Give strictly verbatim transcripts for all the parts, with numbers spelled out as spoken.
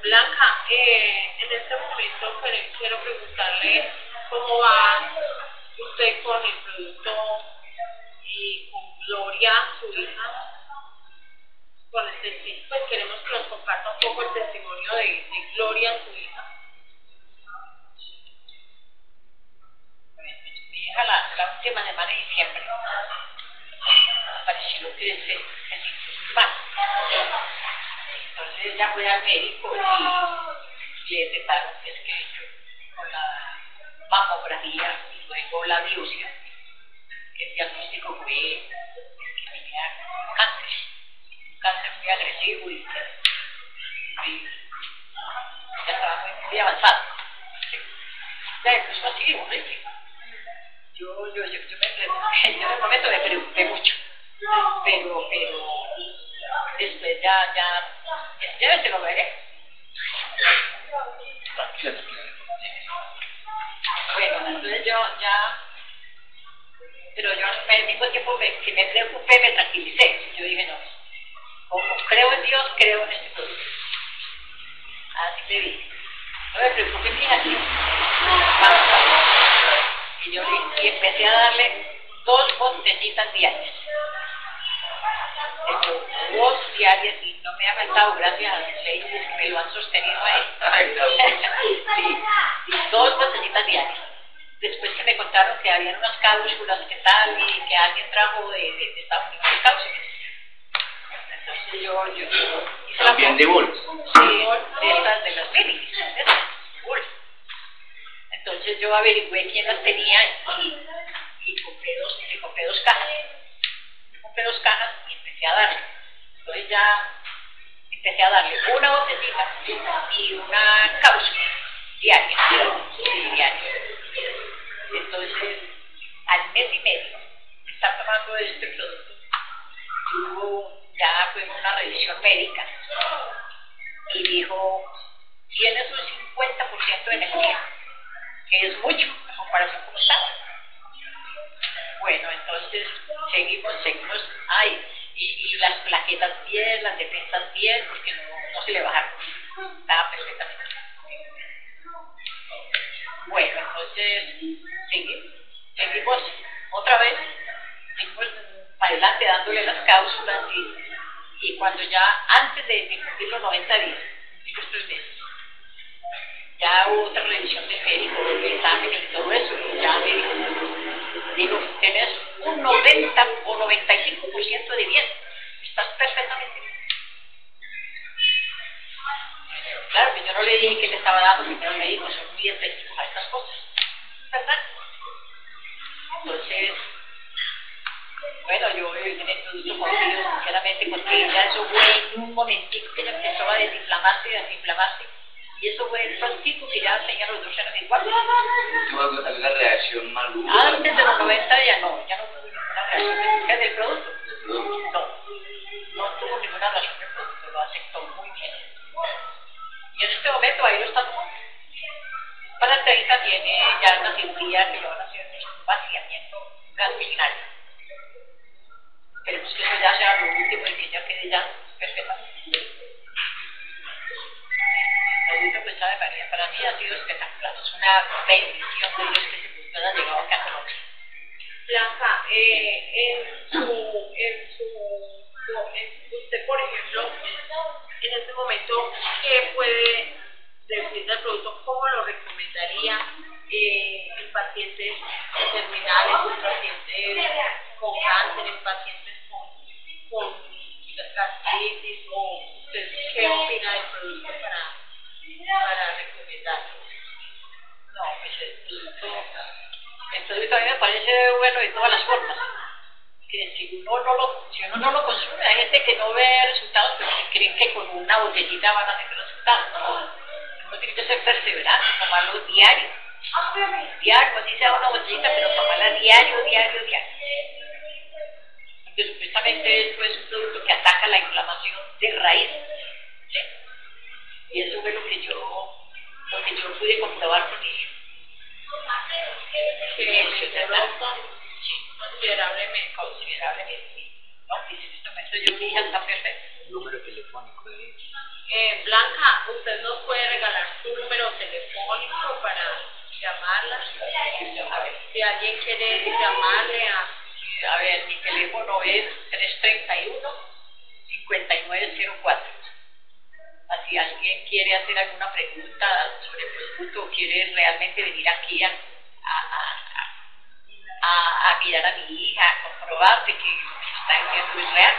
Blanca, eh, en este momento quiero preguntarle cómo va usted con el producto y con Gloria, su hija, con el testimonio. Pues queremos que nos comparta un poco el testimonio de, de Gloria, su hija. Mi hija, la, la última semana de diciembre, apareció que se, se sintió muy mal. Entonces ella fue al médico y le detectaron que es que con la mamografía y luego la biopsia, el diagnóstico fue que tenía cáncer, un cáncer muy agresivo y muy, ya estaba muy, muy avanzado. ¿Sí? Ya empezó así, horrible. Yo, yo, yo, yo, me, yo en el momento me preocupé mucho, pero, pero después ya, ya, ya, ya se lo veré. Bueno, entonces yo ya, pero yo al mismo tiempo me, que me preocupé, me tranquilicé. Yo dije, no, como creo en Dios, creo en este producto. Así le dije, no me preocupe, mira, aquí. Y yo le, y empecé a darle dos botellitas diarias. Dos diarias y no me ha faltado, gracias a los leyes que me lo han sostenido ahí. Sí, y dos botellitas diarias. Después que me contaron que habían unas cápsulas que tal y que alguien trajo de, de, de Estados Unidos de cápsulas. Entonces yo, yo, yo hice la ¿También de bolsa? Sí, de estas, de las minis, esas, bolsa. Entonces yo averigüé quién las tenía y, y compré, dos, y compré dos cajas. Yo compré dos cajas y empecé a darle. Entonces ya empecé a darle una botellita y una cápsula diaria. Sí, diaria. Entonces, al mes y medio de estar tomando este producto, tuvo ya fue una revisión médica y dijo, tienes un cincuenta por ciento de energía, que es mucho a comparación con estaba. Bueno, entonces seguimos, seguimos, ay, y, y las plaquetas bien, las defensas bien, porque no, no se le bajaron, estaba perfectamente. Bueno, entonces seguimos, seguimos otra vez, seguimos para adelante dándole las cápsulas y, y cuando ya antes de, de cumplir los noventa días, cumplir los tres meses, ya hubo otra revisión del médico, el examen y todo eso, y ya me dijo, digo, tenés un noventa o noventa y cinco por ciento de bien, estás perfectamente bien. Claro que yo no le dije que le estaba dando, porque los médicos son muy escépticos a estas cosas, ¿verdad? Entonces, bueno, yo en el producto confío sinceramente porque ella eso fue en un momentito que ella empezó a desinflamarse y desinflamarse, y eso fue el prontico que ya tenía los dos senos iguales. ¿Tuvo alguna reacción maluca? Antes de los noventa días no, ya no tuvo ninguna reacción del, del producto. ¿Del producto? No, no tuvo ninguna reacción del producto, lo aceptó muy bien. Y en este momento ahí lo está tomando. Para el treinta tiene ya una cirugía que lo van a hacer un vaciamiento gastrointestinal. Esperemos que eso ya sea lo último y que ya quede ya perfectamente. El producto, pues, sabe María, para mí ha sido espectacular. Es una bendición de Dios que ese producto haya llegado acá a Colombia. Blanca, eh, en su, en su, en, usted por ejemplo, en este momento, ¿qué puede decir del producto? ¿Cómo lo recomendaría eh, en pacientes terminales, en pacientes con cáncer, en pacientes con, con gastritis? ¿O usted qué opina del producto para, para recomendarlo? No, pues el producto, el producto a mí me parece bueno de todas las formas. Que si uno no lo, si uno no lo consume, hay gente que no ve resultados, pero que creen que con una botellita van a tener resultados. Uno tiene que ser perseverante, tomarlo diario. Diario, así sea una botellita, pero tomarla diario, diario, diario. Porque supuestamente esto es un producto que ataca la inflamación de raíz. ¿Sí? Y eso fue lo que yo, lo que yo pude comprobar con ella. Que mejoró considerablemente. Considerablemente, sí. No, y en este momento yo mi hija está perfecta. Número telefónico de ella. Eh, Blanca, usted nos puede regalar su número telefónico para llamarla. A ver, si alguien quiere llamarle a... Sí, a ver, mi teléfono es tres treinta y uno, cincuenta y nueve cero cuatro. Si alguien quiere hacer alguna pregunta sobre el producto o quiere realmente venir aquí a, a, a, a, a mirar a mi hija, a comprobar de que lo que está diciendo es real.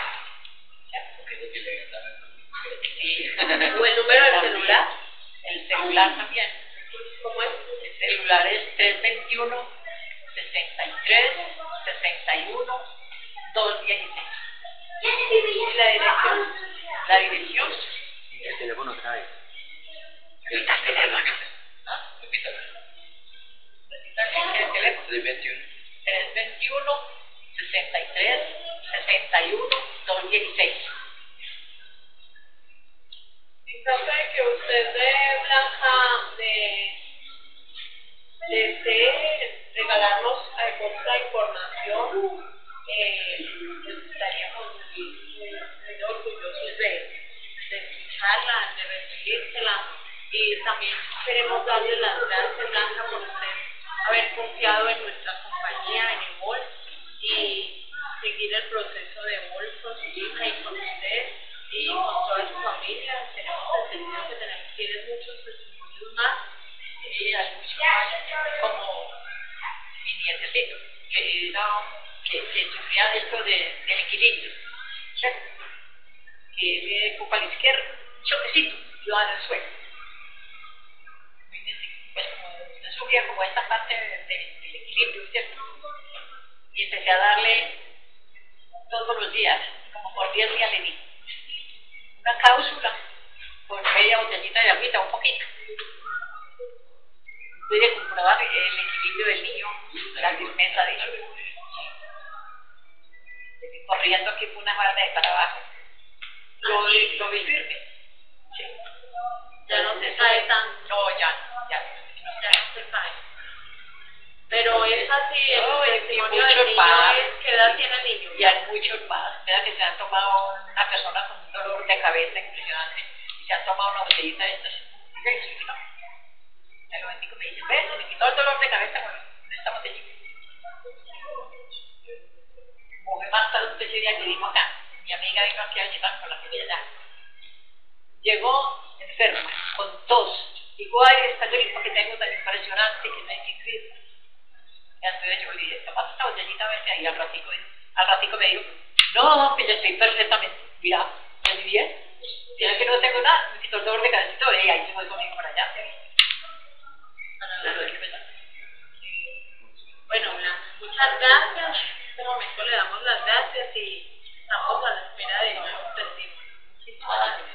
Sí. ¿O el número del celular? El celular también. ¿Cómo es? El celular es tres veintiuno, sesenta y tres, sesenta y uno, doscientos dieciséis. ¿Y la dirección? La dirección. El teléfono trae. Repita el teléfono. ¿Ah? Repítalo. Repita el teléfono. tres veintiuno. tres veintiuno, sesenta y tres, sesenta y uno, doscientos dieciséis. En caso de que usted de Blanca de, desee regalarnos otra información, eh, pues estaríamos muy, muy, muy orgullosos de, de escucharla, de recibírsela, y también queremos darle las gracias, Blanca, por usted haber confiado en nuestra compañía, en el Wolf, y seguir el proceso de Wolf con su hija y con usted y con toda su familia. Tenemos entendido que tenemos, tienes muchos testimonios más. Sí, hay muchos más, como mi nietecito, que, era, que, que sufría de esto de, del equilibrio, ¿cierto? Que le de poco a la izquierda, un choquecito, iba en el suelo. Pues como usted sufría como esta parte de, de, del equilibrio, ¿cierto? Y empecé a darle todos los días, como por diez días le di una cápsula con media botellita de agüita, un poquito. Pude comprobar el equilibrio del niño, la firmeza de ellos. Sí. Corriendo aquí por una barra de para abajo. Lo, lo vi firme. Sí. Ya no se cae tan. No, ya no, ya no. Ya no se cae. Pero es así, el no, testimonio del niño más, es, ¿qué edad tiene el niño? Y hay muchos más, ¿verdad? Que se han tomado una persona con un dolor de cabeza impresionante y se han tomado una botellita de estas. Y se les quitó. El momentico me dice, ves, se me quitó el dolor de cabeza con esta botellita. Como fue más tarde ese día que vino acá, mi amiga vino aquí a llevar con la que allá. Llegó enferma, con tos. Dijo, ay, esta gripa que tengo tan impresionante que no hay que creer. Y entonces yo le dije, toma esta botellita, vete ahí. Al ratico, al ratico me dijo, no, que yo estoy perfectamente. Mira, me vi bien. Tiene que no tengo nada, me quitó el dolor de cabeza y todo. Y ahí se fue conmigo para allá. Bueno, Blanca, muchas gracias. En este momento le damos las gracias y estamos a la espera de nuevos testimonios. Muchísimas gracias.